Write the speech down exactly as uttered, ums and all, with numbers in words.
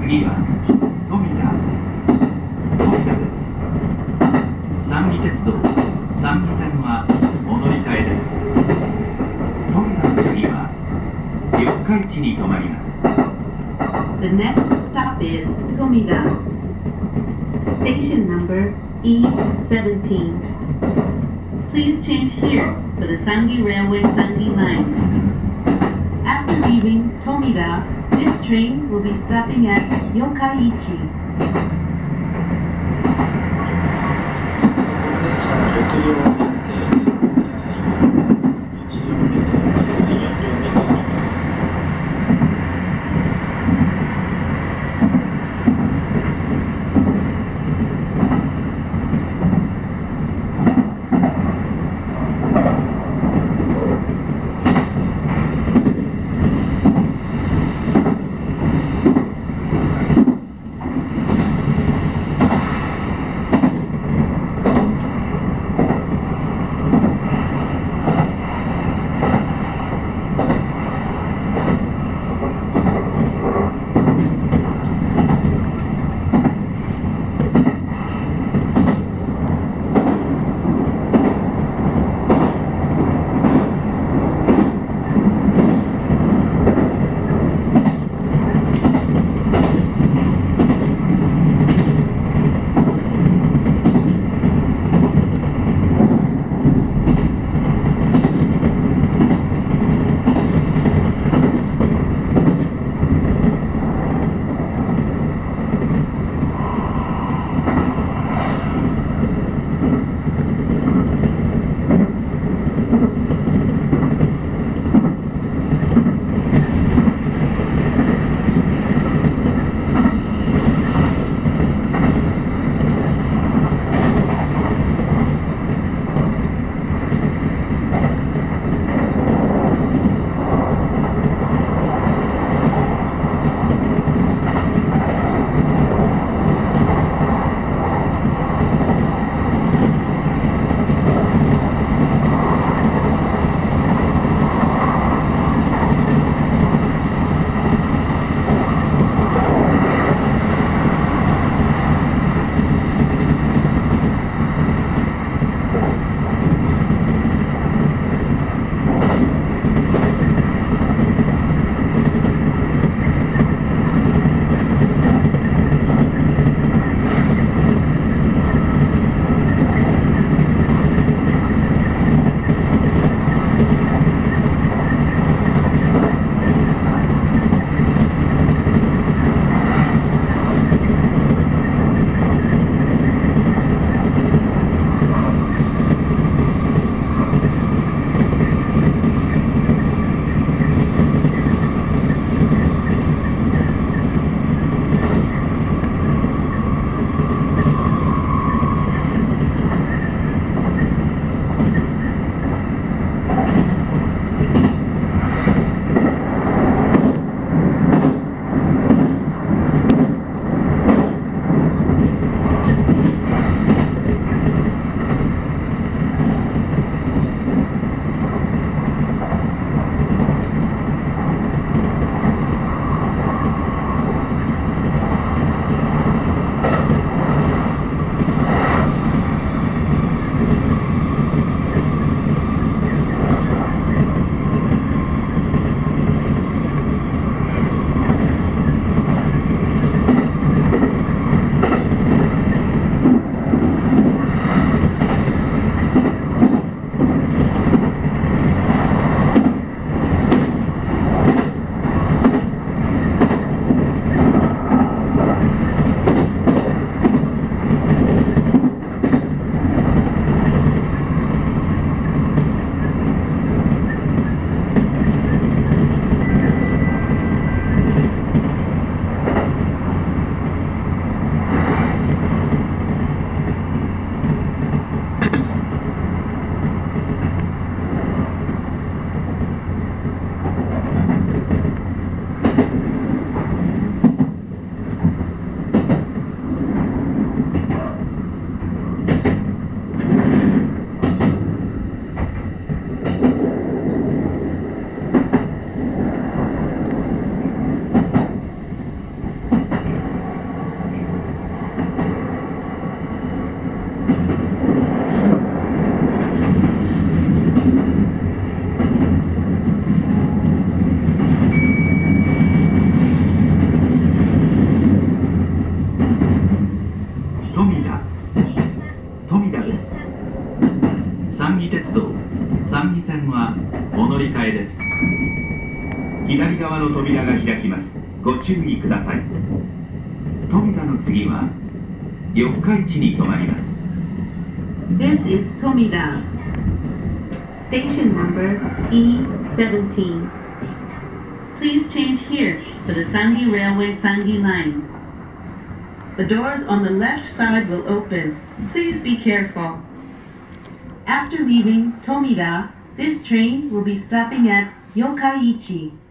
次は富田富田です。三美鉄道三美線はお乗り換えです。富田の次は四日市に停まります。 The next stop is Tomida. Station number E seventeen. Please change here for the Sangi Railway Sangi line. After leaving Tomida, this train will be stopping at Yokkaichi. 富側の扉が開きます。ご注意ください。Tomidaの次は四日市に停まります。 This is Tomida. Station number E seventeen. Please change here for the Sangi Railway Sangi line. The doors on the left side will open. Please be careful. After leaving Tomida, this train will be stopping at Yokaichi.